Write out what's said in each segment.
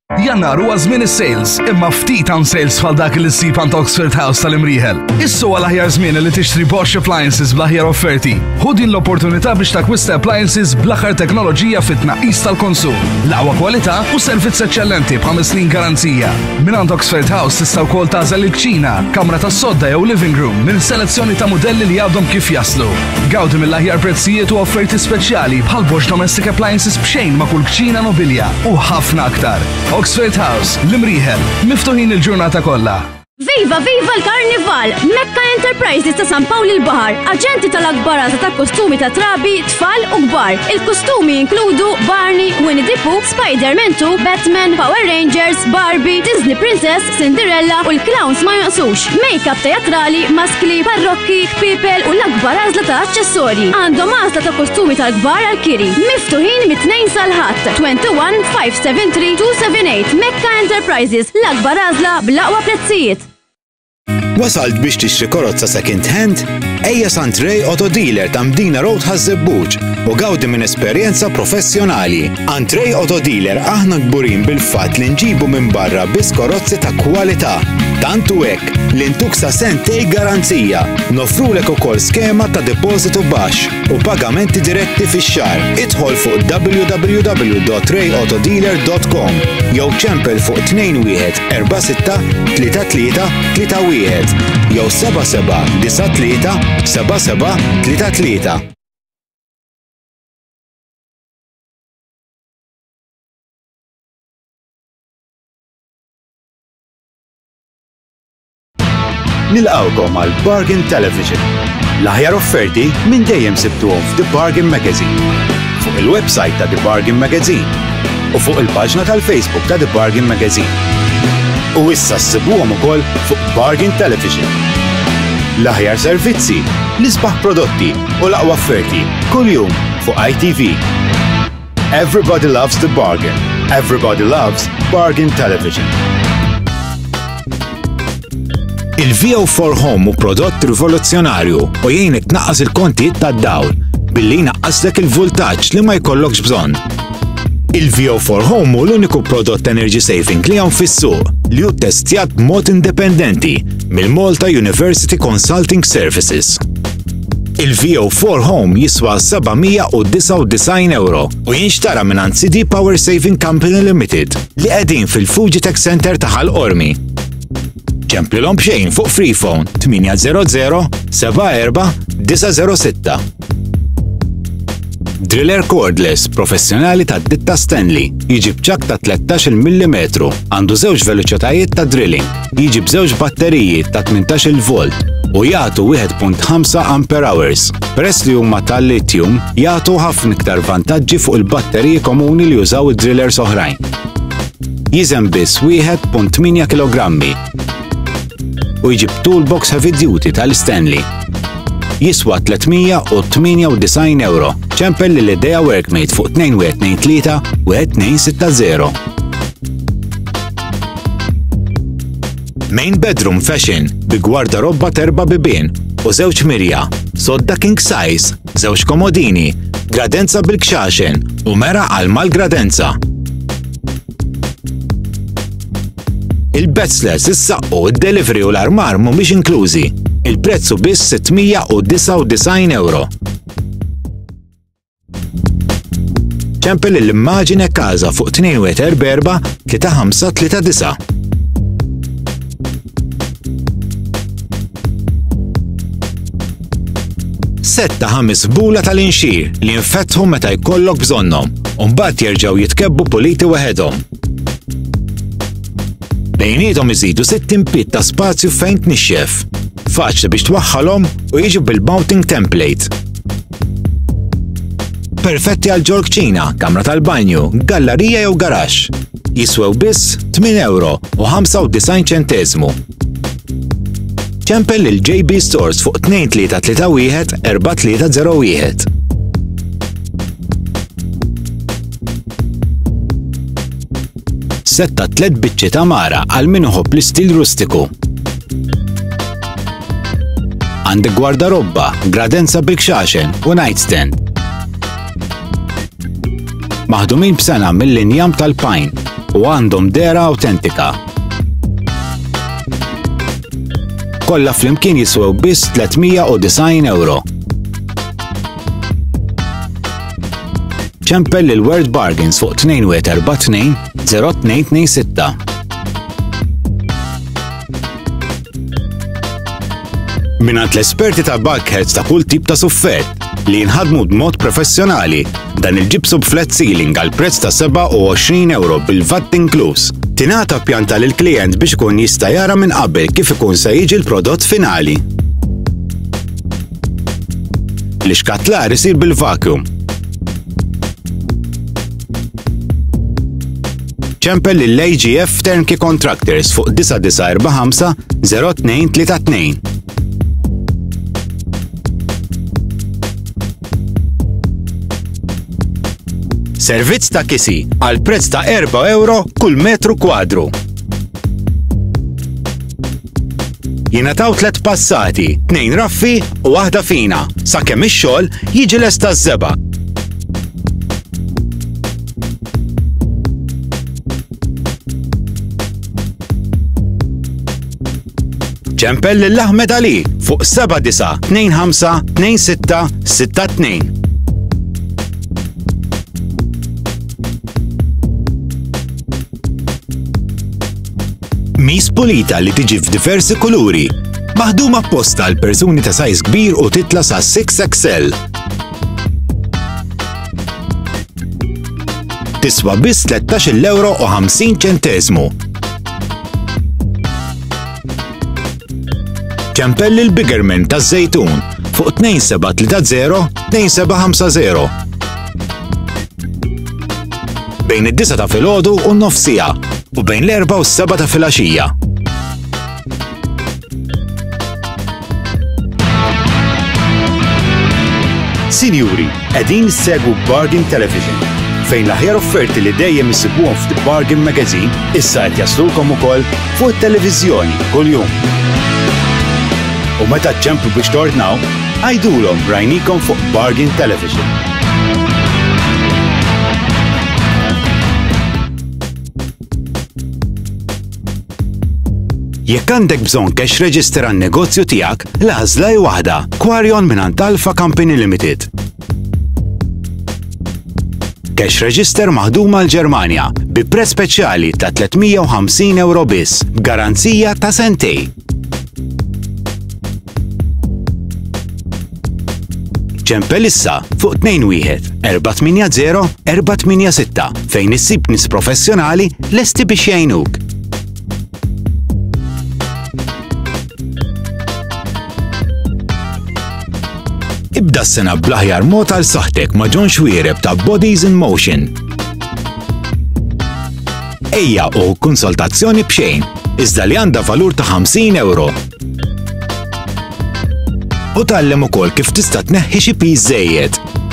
Jannar huwa żmien is-sales, imma ftit hawn sales bħal dak li ssib għand Oxford House tal-Imrieħel. Issu għal aħjar żmien li tixtri Bosch Appliances bl-aħjar offerti. Ħu din l-opportunità biex takwista appliances bl-aħħar teknoloġija fit-tnaqqis tal-konsum. L-aqwa kwalità u servizz eċċellenti b'5 snin garanzija. Minn għand Oxford House tista' wkoll tażel il-kċina, kamra tas-sodda jew living room minn selezzjoni ta' modelli li għadhom kif jaslu. Gawdi mill-aħjar prezzijiet u offerti speċjali bħal Bosch Domestic Appliances b'xejn ma' kull kċina nobilja u ħafna aktar. Oxford House, l-Imrieħel, miftuħin il-ġurnata kollha. Viva viva l-Karnival! Mekka Enterprises ta' San Pawl il-Bahar, aġenti tal-akbar ta' kostumi ta' trabi, tfal u kbar. Il-kostumi inkludu Barney, Winnie the Pooh, Spider-Man 2, Batman, Power Rangers, Barbie, Disney Princess, Cinderella u l-clowns ma jonqsux. Make-up teatrali, maskli, parrokki, people u l-akbar għażla ta' aċċessorji. Għandhom għażla ta' kostumi tal-kbar għal-kiri. Miftuħin mit-2 sal-ħadd 21 573 278 Mekka Enterprises, l-akbar għażla bl-aqwa prezzijiet. Wasalt biex tixtri karozza second hand? Ejja Santrej Auto Dealer ta' Mdina Road ħażebbuġ u gawdi minn esperjenza professjonali. Antrej Auto Dealer aħna kburin bil-fatt li nġibu minn barra biss karozzi ta' kwalità. Tantu hekk li ntuk sa sentej garanzija. Nofrulek ukoll skema ta' depositu baxx u pagamenti diretti fix-xahar. Idħol fuq www.rayautodealer.com jew ċempel fuq 21 46 33 31 jew 77 93 77 33. Nilqawkom għal Bargain Television. L-aħjar offerti minn dejjem sibtuhom f'The Bargain Magazine, fuq il-website ta' The Bargain Magazine u fuq il-paġna tal-Facebook ta' The Bargain Magazine. U issa ssibuhom ukoll fuq Bargain Television. L-aħjar servizzi, l-isbaħ prodotti u l-aqwa offerti kuljum fuq ITV. Everybody loves The Bargain. Everybody loves Bargain Television. Il-VO4 Home u prodott rivoluzzjonarju u jgħinek tnaqqas il-kontijiet tad-dawl billi jnaqqaslek il-voltaġġ li ma jkollokx bżonn. Il-VO4 Home hu l-uniku prodott energy saving li hawn fis-suq li hu ttestjat b'mod indipendenti mill-Malta University Consulting Services. Il-VO4 Home jiswa €799 u jinxtara minn CD Power Saving Company Limited li qegħdin fil-Fujitec Center ta' Ħalqormi. ċemplilhom b'xejn fuq Freephone 800 74 906. Driller cordless professjonali ta' ditta Stanley jiġi b'ċak ta' 13 mm, għandu żewġ veloċitajiet ta' drilling, jiġi b'żewġ batteriji ta' 18 volt u jagħtu 1.5 ampere-hours. Peress li huma tal-lithium jagħtu ħafna iktar vantaġġi fuq il-batteriji komuni li jużaw id-drillers oħrajn. Jiżem biss 1.8 kg u jġib toolbox heavy duty tal-Stanley. Jiswa €398, ċempel li l-idea workmate fuq 2123 u 1260. Main bedroom fashion bi gwardarobba terba bibien u żewġ mirja, sodda king size, żewġ komodini, gradenza bil-kxaxen u mera għal mal-gradenza. Il-betzlers, is-saqqu, id-delivery u l-armar mhumiex inklużi. Il-prezzu biss €699. ċempel l-immaġine każa fuq 244 3539. Setta 5 bula tal-inxir li jinfetħu meta jkollok bżonnhom u mbagħad jerġgħu jitkebbu puliti waħedhom. Bejniethom iżidu 60 pit ta' spazju fejn tnixxef. Faċli biex twaħħalhom u jiġu bil-mounting template. Perfetti għal ġolkċina, kamra tal-banju, gallerija jew garax. Jiswew biss €8.95. ċempel il-JB Stores fuq 2331 4301. Setta 3 biċċi ta' mara għal min iħobb l-istil rustiku. Għandek gwardarobba, gradenza bil-kxaxen u nightstand. Maħdumin b'sena mill-linjam tal-Pine u għandhom dera awtentika. Kollha flimkien jiswew biss €390. ċempel il-World Bargains fuq 242 0226. Minant l-esperti ta' bulkheads ta' kull tip ta' suffett li jinħadmu b'mod professjonali, dan il-gypsum flat ceiling għal prezz ta' €27 bil-VAT inkluż. Tingħata pjanta lill-klijent biex ikun jista' jara minn qabel kif ikun se jiġi l-prodott finali. L-ixkattlar isir bil-vacuum. ċempel lill-AGF Turnkey Contractors fuq 9945 0232. Servizz ta' kisi għal prezz ta' €4 kull metru kwadru. Jingħataw 3 passati, 2 raffi u waħda fina, sakemm ix-xogħol jiġi lest taż-żeba'. ċempel lill-Ahmed Ali fuq 7925 2662. Mis pulita li tiġi f'diversi kuluri, maħduma apposta għal persuni ta' sajż kbir u titla sa' 6XL. Tiswa biss €13.50. ċempel lill-Bigerman taż-żejtun fuq 2730 2750. Bejn id-9 ta' filgħodu u n-nofsija u bejn l-4 u s-7 ta' filgħaxija. Sinjuri, qegħdin issegwu Bargain Television fejn l-aħjar offerti li dejjem issibuhom f'The Bargain Magazine issa qed jaslulkom ukoll fuq it-televiżjoni kuljum. U meta ċemplu biex tordnaw, għajdulhom rajnikom fuq Bargain Television. Jekk għandek bżonn cash register għan-negozju tiegħek, l-għażla hi waħda, Quarion mingħand Alpha Company Limited. Cash register maħduma l-Ġermanja bi prezz speċjali ta' €350 biss, b'garanzija ta' sentej. ċempel issa fuq 21 480 fejn issib nies professjonali lesti biex jgħinuk. Ibda s-sena bl-aħjar mod għal saħtek ma' John Xwiereb ta' Bodies in Motion. Ejja u konsultazzjoni b'xejn, iżda li għandha valur ta' €50. U tgħallem ukoll kif tista' tneħħi xi piż żejjed.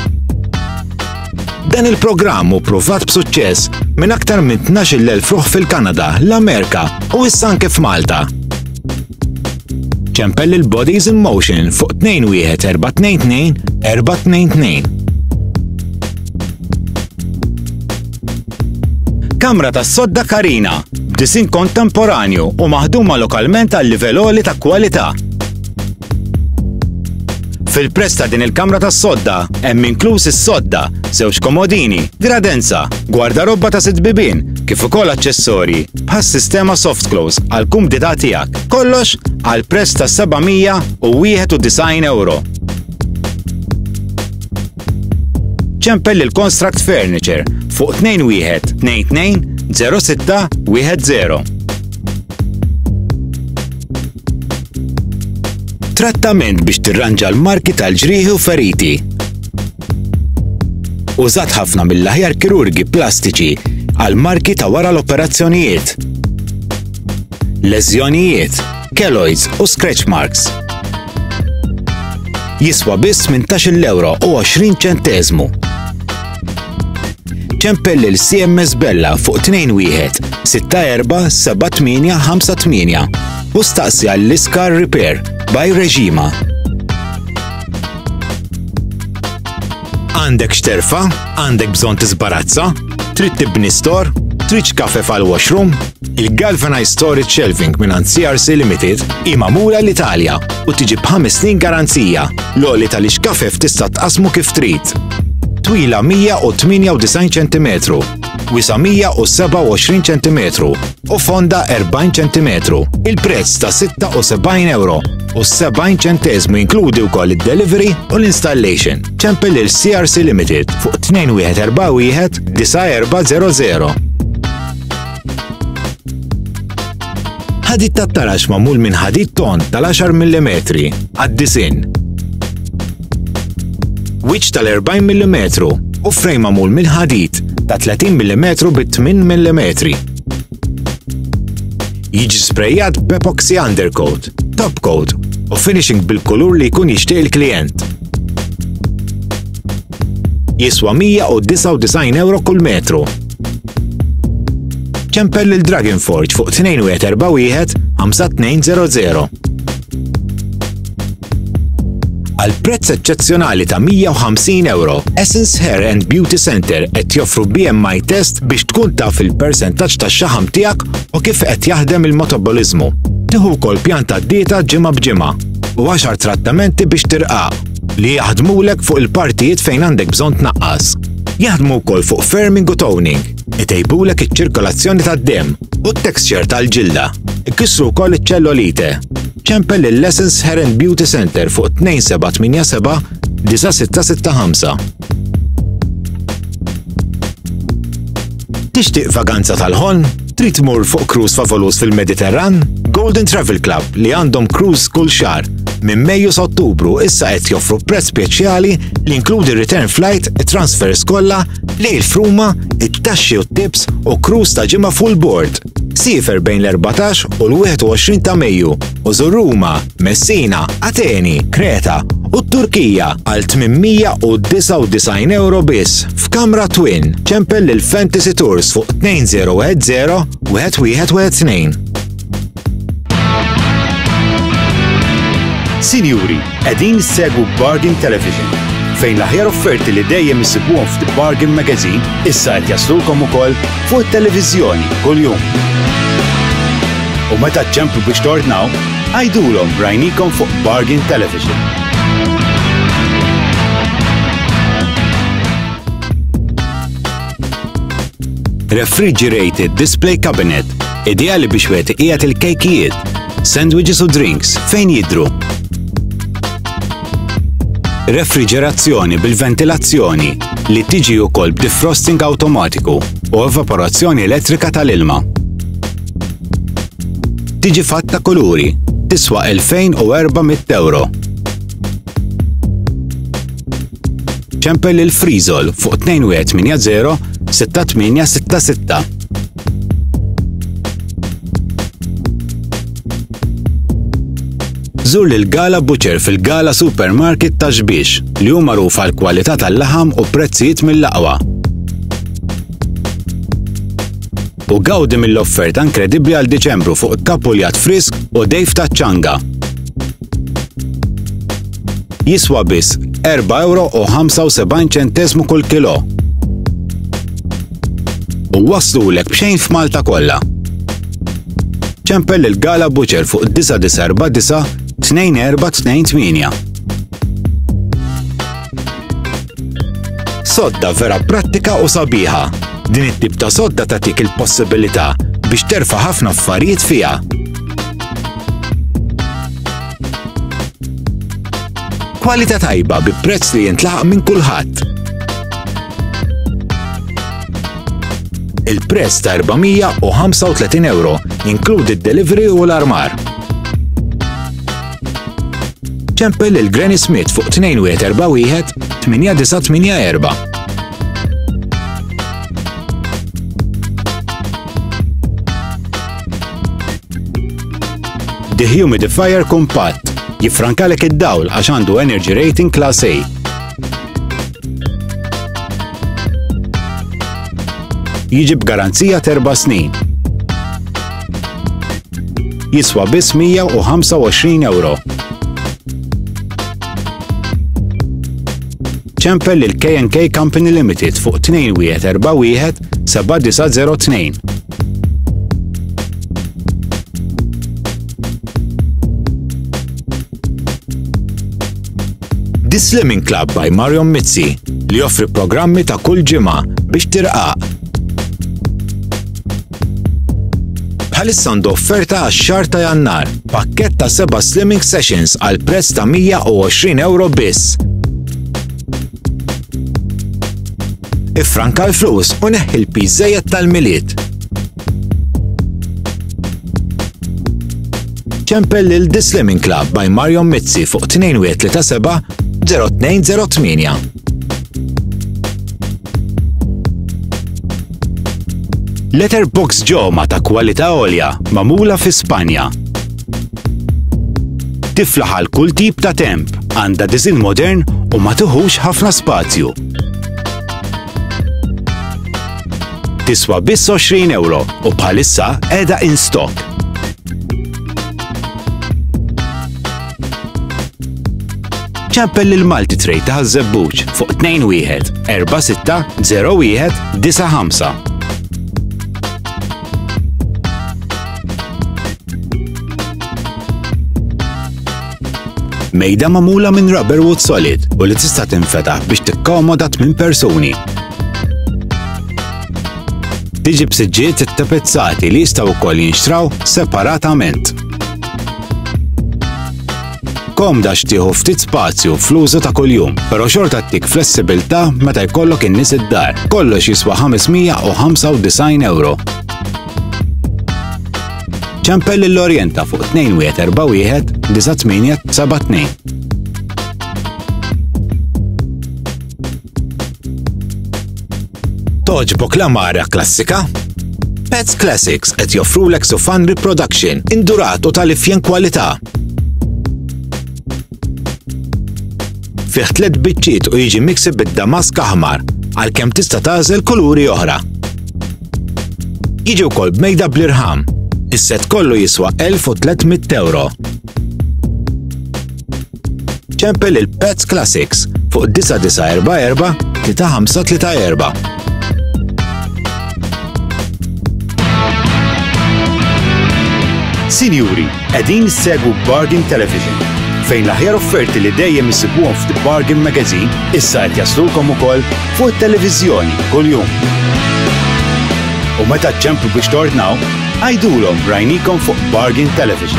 Dan il-programm hu pruvat b'suċċess minn aktar minn 12,000 fruħ fil-Kanada, l-Amerika u issa anke f'Malta. ċempel il-Bodies in Motion fuq 21 422 422. Kamra tas-sodda Karina, b'disin kontemporanju u maħduma lokalment għal livell għoli ta' kwalità. Fil-prezz ta' din il-kamra tas-sodda hemm inkluż is-sodda, żewġ komodini, gradenza, gwardarobba ta' 6 bibien, kif ukoll aċċessorji bħas-sistema soft close għal kumdità tiegħek. Kollox għal prezz ta' €791. ċempel il-Construct Furniture fuq 21 22 06 10. Trattament biex tirranġa l-marki tal-ġrieħi u feriti. Użat ħafna mill-aħjar kirurgi plastiċi għal marki ta' wara l-operazzjonijiet, leżjonijiet, keloids u scratch marks. Jiswa biss €18.20. ċempel il-CMS Bella fuq 21 64 78 58 u staqsi għall-Iskar Repair by Reġima. Għandek xterfa? Għandek bżonn tisbarazza? Trid tibni stor? Triċ kafe fal-washroom? Il-Galvanized Storage Shelving minn CRC Limited imamura l-Italja u tiġi b'5 snin garanzija. L-għoli tal-ixkafef tista' tqasmu kif trid. Twila 198 cm, wisa 127 cm u fonda 40 cm. Il-prezz ta' €76 u 70 ċentesmu inkludi wkoll id-delivery u l-installation. ċempel il-CRC Limited fuq 2141 9400. Ħadid tat-tarax magħmul minn ħadid ton tal-10 mm għad-disin. Wiċċ tal-40 mm u frejm magħmul minn ħadid ta' 30 mm bit-8 mm. Jiġi sprejjat b'epoxy undercoat, top coat u finishing bil-kulur li jkun jixtieq il-klijent. Jiswa €199 kull metru. ċempel il-Dragon Forge fuq 2141 5200. Għal prezz eċċezzjonali ta' €150, Essence Hair and Beauty Center qed joffru BMI test biex tkun taf il-persentaġġ tax-xaħam tiegħek u kif qed jaħdem il-metabolismu. Tieħu wkoll pjanta d-dieta ġimgħa b'ġimgħa u 10 trattamenti biex tirqaq li jaħdmulek fuq il-partijiet fejn għandek bżonn tnaqqas. Jaħdmu wkoll fuq firming u toning, itejbulek iċ-ċirkolazzjoni tad-demm u t-texture tal-ġilda. Ikissru wkoll iċ-ċellolite. ċempel il-Essence Hair and Beauty Center fuq 2787 9665. Tixtieq vaganza tal-ħolm? Trid tmur fuq cruise favolus fil-Mediterran? Golden Travel Club li għandhom cruise kull xahar minn Mejju sa Ottubru issa qed joffru prezz speċjali li inkludi return flight, transfers kollha, lejl fruma, it-taxxi u t-tips u cruise ta' ġimgħa full board. Sifer bejn l-14 u l-21 ta' Mejju u żur Ruma, Messina, Ateni, Kreta u t-Turkija għal €899 biss f'kamra twin. ċempel lil Fantasy Tours fuq 2010 1112. Sinjuri, qegħdin segwu Bargain Television fejn l-aħjar offerti li dejjem issibuhom f'The Bargain Magazine issa qed jaslulkom ukoll fuq it-televiżjoni kuljum. U meta ċemplu biex tordnaw, għajdulhom rajnikom fuq Bargain Television. Refrigerated display cabinet, ideali biex wieħed iqiegħed il-kejkijiet, sandwiches u drinks fejn jidhru. Refrigerazzjoni bil-ventilazzjoni li tiġi wkoll b'defrosting awtomatiku u evaporazzjoni elettrika tal-ilma. Tiġi fatta kuluri, tiswa €2400. ċempel il-Freezol fuq 2180 6866. Żur lil-Gala Butcher fil-Gala Supermarket ta' Xbiex li hu magħruf għall-kwalità tal-laħam u prezzijiet mill-aqwa. U gawdi mill-offerta inkredibbli għal Diċembru fuq kapuljat frisk u dejf ta' ċanga. Jiswa biss €4.75 kull kilo. U waslulek b'xejn f'Malta kollha. ċempel il-Gala Butcher fuq 949 2428. Sodda vera prattika u sabiħa. Din it-tip ta' sodda tagħtik il-possibilità biex terfa' ħafna affarijiet fiha. Kwalità tajba bi prezz li jintlaħaq minn kulħadd. Il-prezz ta' €435 inkludi d-delivery u l-armar. ċempel il-Granny Smith fuq 2141 8984. Dehumidifier Compact jiffrankalek id-dawl għax għandu Energy Rating Class A. Jiġi b'garanzija 4 snin. Jiswa biss €125. ċempel il-K&K Company Limited fuq 2141 7902. The Slimming Club by Marion Mizzi li joffri programmi ta' kull ġimgħa biex tirqaq. Bħalissa għandu offerta għax-xahar ta' Jannar, pakkett ta' 7 slimming sessions għal prezz ta' €120 biss. Ifranka l-flus u neħħi l-piż żejjed tal-miliet. ċempel lil The Slimming Club by Marion Mizzi fuq 2137 0208. Letterbox ġoma ta' kwalità għolja magħmula fi Spanja. Tiflaħ għal kull tip ta' temp, għandha diżin modern u ma tieħux ħafna spazju. Tiswa biss €20 u bħalissa qiegħda in stock. ċempel il-Malti Tray ta' Żebbuġ fuq 21 46 01 95. Mejda magħmula minn rubber wood solid u li tista' tinfetaħ biex tikkomoda 8 persuni. Tiġi b'siġġiet ittapezzati li jistgħu wkoll jinxtraw separatament. Komda xtieħu ftit spazju fl-użu ta' kuljum, però xorta ttik flessibilità meta jkollok in-nies id-dar. Kollox jiswa €595. ċempel l-Orjenta fuq 2141 9872. Toġbok l-amara klassika? Pets Classics qed joffrulek sofan reproduction indurat u tal-ifjen kwalità. Fih 3 biċċiet u jiġi miksib bid-damask aħmar għalkemm tista' tagħżel kuluri oħra. Jiġi wkoll b'mejda bl-irħam. Is-set kollu jiswa €1300. ċempel il-Pets Classics fuq 9944 3534. Sinjuri, qegħdin issegwu Bargain Television fejn l-aħjar offerti li dejjem issibuhom f'The Bargain Magazine issa qed jaslulkom ukoll fuq it-televiżjoni kuljum. U meta ċemplu biex tordnaw, għajdulhom rajnikom fuq Bargain Television.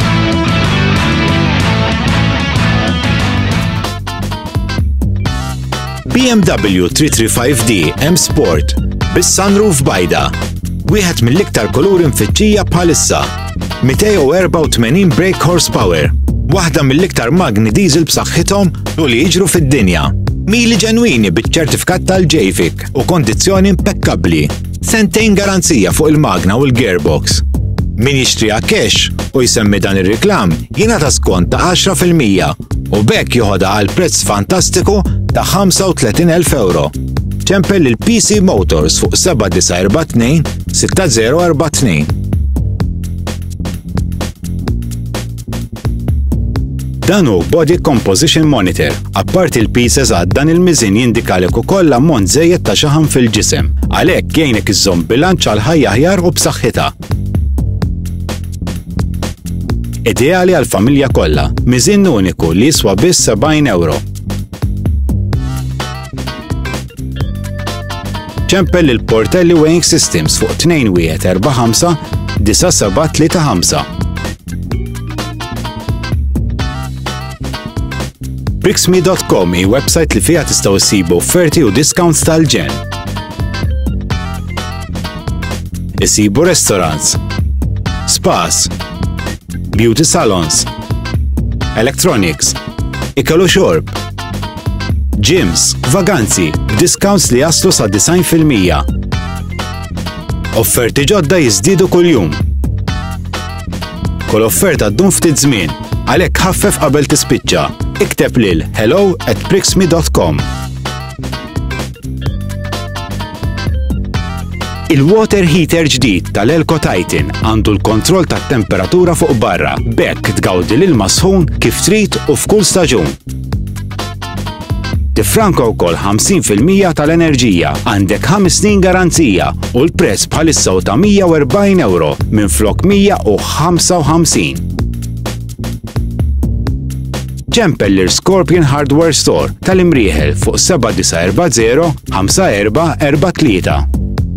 BMW 335D M Sport bis-sunroof bajda. Wieħed mill-iktar kuluri mfittxija bħalissa. 284 brake horsepower. Waħda mill-iktar magni diesel b'saħħithom u li jiġru fid-dinja. Mili ġenwini biċ-ċertifikat tal-JFIC u kondizzjoni impeccabbli. Sentejn garanzija fuq il-magna u l-gearbox. Min jixtriha cash u jsemmi dan ir-riklam jingħata skont ta' 10% u bekk joħodha għal prezz fantastiku ta' €35,000. ċempel il-PC Motors fuq 7942 6042. Dan hu Body Composition Monitor. Apparti il-pieces għad dan il-miżin jindikalek ukoll ammont żejjed ta' xaħam fil-ġisem. Għalhekk jgħinek iżżomm bilanċ għal ħajja aħjar u b'saħħitha. Ideali għal familja kollha, miżin uniku li jiswa biss €70. ċempel il-Portelli Weighing Systems fuq 2145 9735. Brixme.com hi website li fiha tistgħu issibu offerti u discounts tal-ġen. Isibu restaurants, spas, beauty salons, electronics, ikalu xorb, gyms, vaganzi, b'discounts li jaslu sa' 90%. Offerti ġodda jiżdiedu kuljum. Kull offerta ddum ftit żmien, għalhekk ħaffef qabel tispiċċa. Ikteb lil hello@brixme.com. Il-water heater ġdid tal-Elco Titan għandu l-kontroll tat-temperatura fuq barra, bekk tgawdi l-ilma sħun kif trid u f'kull staġun. Tifranka wkoll 50% tal-enerġija, għandek 5 snin garanzija u l-prezz bħalissa ta' €140 minflok 155. Ċempellir Scorpion Hardware Store tal-Imrieħel fuq 7940 5443.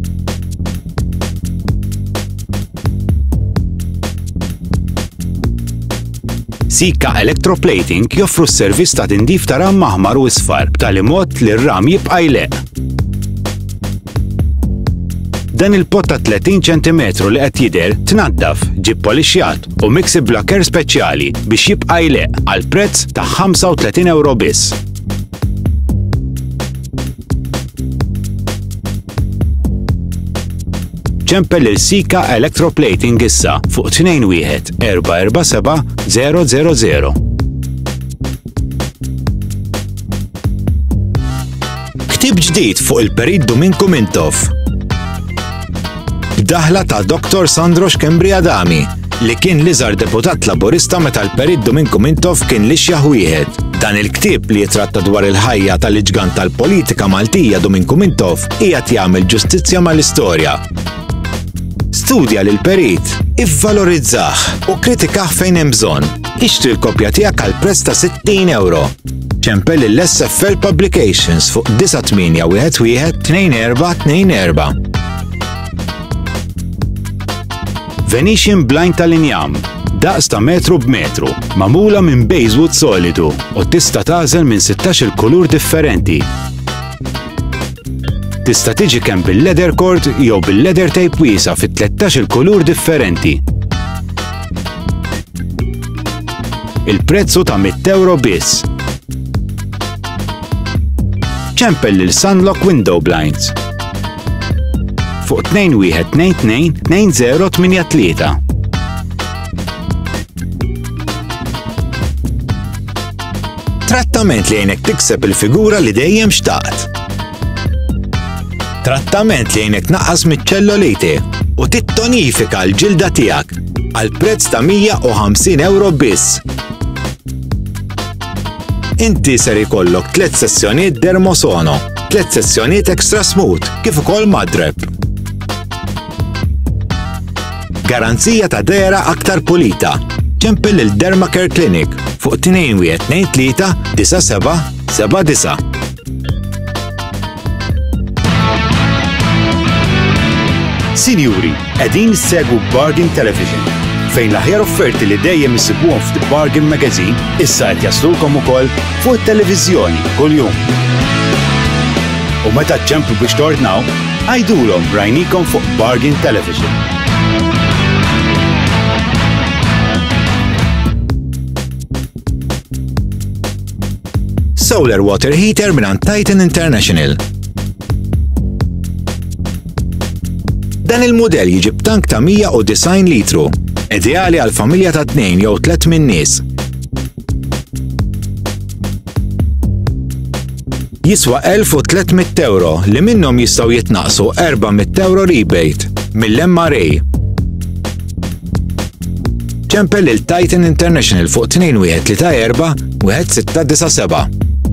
Sika Electroplating joffru s-servizz ta' tindif ta' ram aħmar u isfar b'tali mod li r-ram jibqa' jleq. Dan il-pot ta' 30 cm li qed jidher tnaddaf, ġib polixjat u mixi blocker speċjali biex jibqa' jleq għal prezz ta' €35 biss. ċempel il-Sika Electroplating issa fuq 21 447 000. Ktib ġdid fuq il-Periddu minn Kumintov. B'daħla ta' Dr. Sandro Xkembriadami li kien l-iżgħar deputat laburista meta l-Periddu minn Kumintov kien lixjaħ wieħed. Dan il-ktieb li jitratta dwar il-ħajja tal-iġgant tal-politika Maltija Domin Kumintov qiegħed jagħmel ġustizzja mal-istorja. Studja lil Perit, ivvalorizzah u kritikah fejn hemm bżonn. Ixtri l-kopja tiegħek għal prezz ta' €60. ċempel il-SFL Publications fuq 9811 2424. Venetian Blind tal-Injam, daqs ta' metru b'metru, magħmula minn basewood solidu u tista' tagħżel minn 16 kulur differenti. Tista' tiġi kemm bil-leather cord jew bil-leather tape wiesa fi 13 kulur differenti. Il-prezzu ta' €100 biss. ċempel lil Sunlock Window Blinds fuq 2122 2083. Trattament li għajnek tikseb il-figura li dejjem xtaqt. Trattament li għajnek naqqas mit-ċelluliti u tittonifika l-ġilda tiegħek għal prezz ta' €150 biss. Inti ser ikollok 3 sessjonijiet Dermosono, 3 sessjonijiet Extra Smooth kif ukoll madreb. Garanzija ta' dera aktar pulita. ċempel il-Dermacare Clinic fuq 2123 9779. Sinjuri, qegħdin issegwu Bargain Television fejn l-aħjar offerti li dejjem issibuhom f'The Bargain Magazine issa qed jaslulkom ukoll fuq it-televiżjoni kuljum. U meta ċemplu biex tordnaw, għajdulhom rajnikom fuq Bargain Television. Solar Water Heater minn Titan International. Dan il-modell jiġi b'tank ta' 190 litru, ideali għal familja ta' 2 jew 3 min nies. Jiswa €1300 li minnhom jistgħu jitnaqsu €400 rebate mill-MRA. ċempel il-Titan International fuq 2134 1697.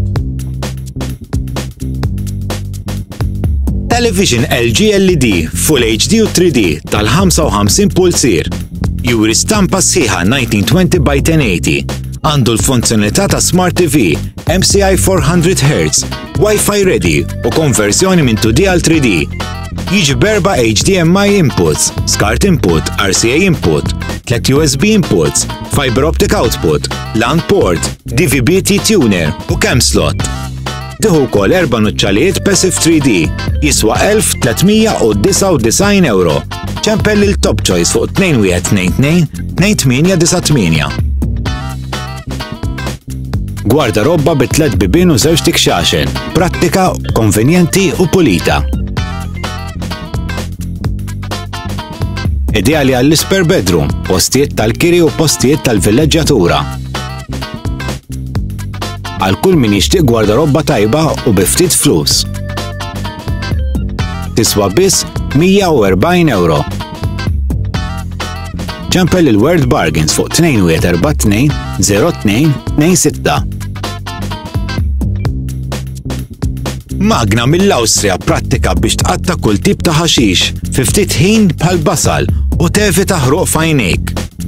Television LG LED Full HD u 3D tal-55 pulsir. Juri stampa sħiħa 1920 by 1080. Għandu l-funzjonalità ta' Smart TV, MCI 400 Hz, Wi-Fi ready u konversjoni minn 2D għal 3D. Jiġi b'4 HDMI inputs, SCART input, RCA input, 3 USB inputs, Fiber Optic output, LAN port, DVB-T tuner u cam slot. Tieħu wkoll 4 nuċċalijiet Passive 3D, jiswa €1399. ċempel il-Top Choice fuq 2122 2898. Gwardarobba bit-3 bibien u 2 tikxaxen, prattika, konvenjenti u pulita. Ideali għall-isper bedroom, postijiet tal-kiri u postijiet tal-villeġġjatura. Għal kull min jixtieq gwardarobba tajba u bi ftit flus. Tiswa biss €140. ċempel il-World Bargains fuq 2142 0226. Magna mill-Awstrija prattika biex tqatta' kull tip ta' ħaxix fi ftit ħin bħall-basal u tevita ħruq f'għajnejk.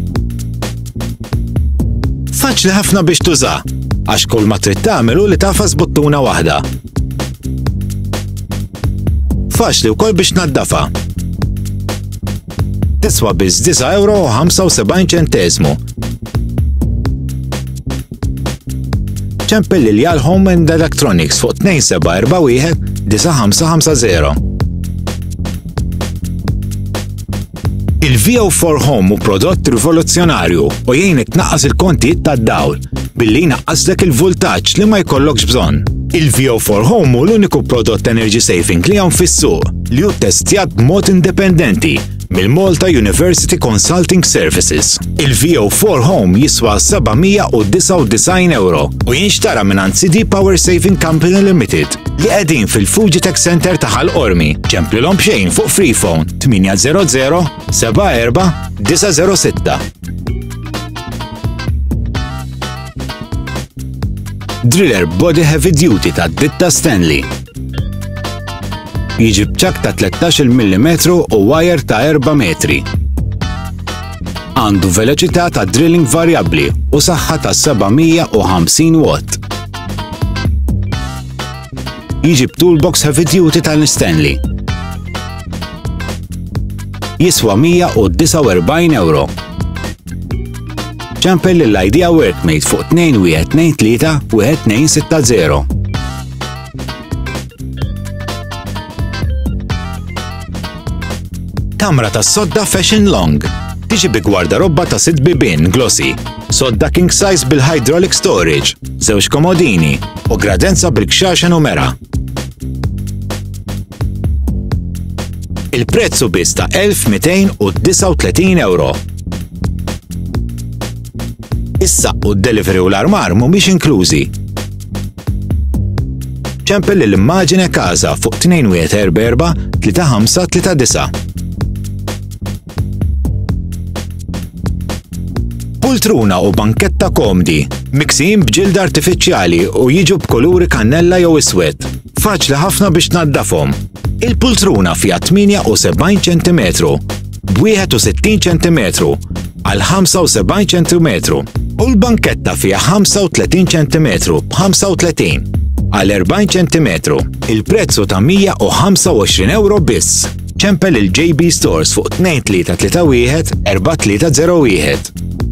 Faċli ħafna biex tuża, għax kull ma trid tagħmel li tafas buttuna waħda. Faċli wkoll biex tnaddafha. Tiswa biss €9.75. ċempel Liljal Home and Electronics fuq 2741-9550. Il-VO4 Home hu prodott rivoluzzjonarju u jgħinek tnaqqas il-kontijiet tad-dawl billi jnaqqaslek il-voltaġġ li ma jkollokx bżonn. Il-VO4 Home hu l-uniku prodott energy saving li hawn fis-suq li hu ttestjat b'mod indipendenti mill-Malta University Consulting Services. Il-VO4 Home jiswa €799 u jinxtara minn CD Power Saving Company Limited li qegħdin fil-Fujitec Center ta' Ħalqormi. ċemplilhom b'xejn fuq Freephone 800 74 906. Driller Body Heavy Duty ta' ditta Stanley. Jiġi b'ċak ta' 13 mm u wire ta' 4 metri. Għandu veloċità ta' drilling varjabbli u saħħa ta' 750 watt. Jiġi b'toolbox heavy duty tal-Stanley. Jiswa €149. ċempel l-Idea Workmate fuq 2123-1260. Kamra ta' sodda Fashion Long. Tiġi bi gwardarobba ta' 6 bibien glossy, sodda king size bil-hydraulic storage, żewġ komodini u gradenza bil-kxaxa numera. Il-prezzu biss ta' €1239. Is-saq u d-delivery u l-armar mhumiex inklużi. ċempel l-immaġine Casa fuq 2144-3539. Pultruna u banketta komdi, miksin b'ġilda artifiċjali u jiġu b'kuluri kannella jew iswed. Faċli ħafna biex tnaddafhom. Il-pultruna fiha 78 cm b'61 cm għal 75 cm u l-banketta fiha 35 cm b'35 għal 40 cm. Il-prezzu ta' €125 biss. ċempel il-JB Stores fuq 2331-4301.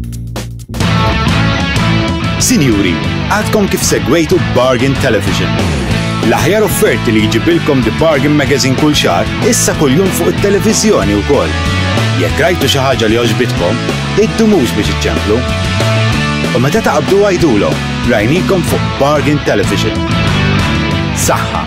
Sinjuri, għadkom kif segwejtu Bargain Television. L-aħjar offerti li jġibilkom The Bargain Magazine kull xahar, issa kuljum fuq it-televiżjoni wkoll. Jekk rajtu xi ħaġa li għoġbitkom, iddumux biex iċċemplu. U meta taqbdu għajdulhom, rajnikom fuq Bargain Television. Saħħa!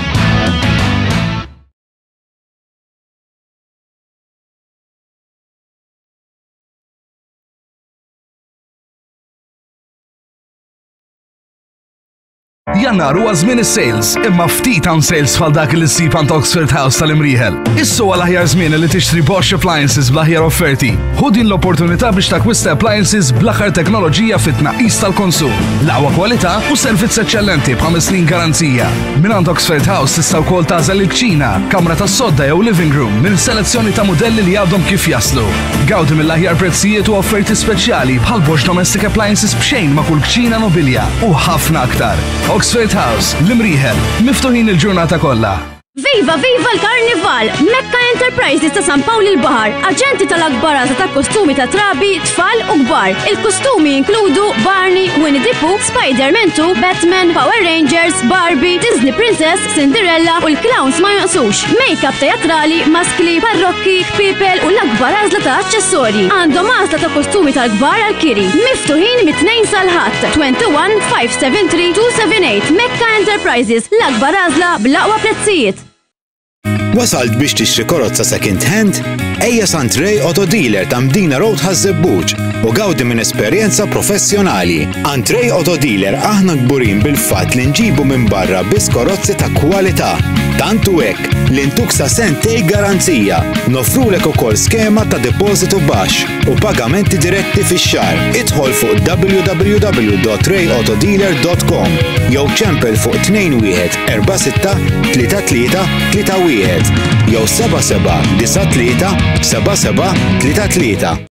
Jannar huwa żmien is-sales, imma ftit hawn sales bħal dak li ssib għand Oxford House tal-Imrieħel. Issu għal aħjar żmien li tixtri Bosch Appliances bl-aħjar offerti. Ħu din l-opportunità biex takwista appliances bl-aħħar teknoloġija fit-tnaqqis tal-konsum. L-aqwa kwalità u servizz eċċellenti b'5 snin garanzija. Minn għand Oxford House tista' wkoll tażel il-kċina, kamra tas-sodda jew living room minn selezzjoni ta' modelli li għadhom kif jaslu. Gawdi mill-aħjar prezzijiet u offerti speċjali bħal Bosch Domestic Appliances b'xejn ma' kull kċina mobilja u ħafna aktar. Oxford House, l-Imrieħel, miftuħin il-ġurnata kollha. Viva viva l-Karnival! Mekka Enterprises ta' San Pawl il-Bahar, aġenti tal-akbar ta' kostumi ta' trabi, tfal u kbar. Il-kostumi inkludu Barney, Winnie the Pooh, Spider-Man 2, Batman, Power Rangers, Barbie, Disney Princess, Cinderella u l-clowns ma jonqsux. Make-up teatrali, maskli, parrokki, people u l-akbar għażla ta' aċċessorji. Għandhom għażla ta' kostumi tal-kbar għal-kiri. Miftuħin mit-2 sal-ħadd 21 573 278 Mekka Enterprises, l-akbar għażla bl-aqwa prezzijiet. Wasalt biex tixtri karozza second hand? Ejja Santrej Auto Dealer ta' Mdina Road ħażebbuġ u gawdi minn esperjenza professjonali. Antrej Auto Dealer aħna kburin bil-fatt li nġibu minn barra biss karozzi ta' kwalità Tantu hekk li ntuk sa sentej garanzija. Nofrulek ukoll skema ta' depositu baxx u pagamenti diretti fix-xahar. Idħol fuq www.rayautodealer.com jew ċempel fuq 21 46 33 31 jew 77 93 77 33.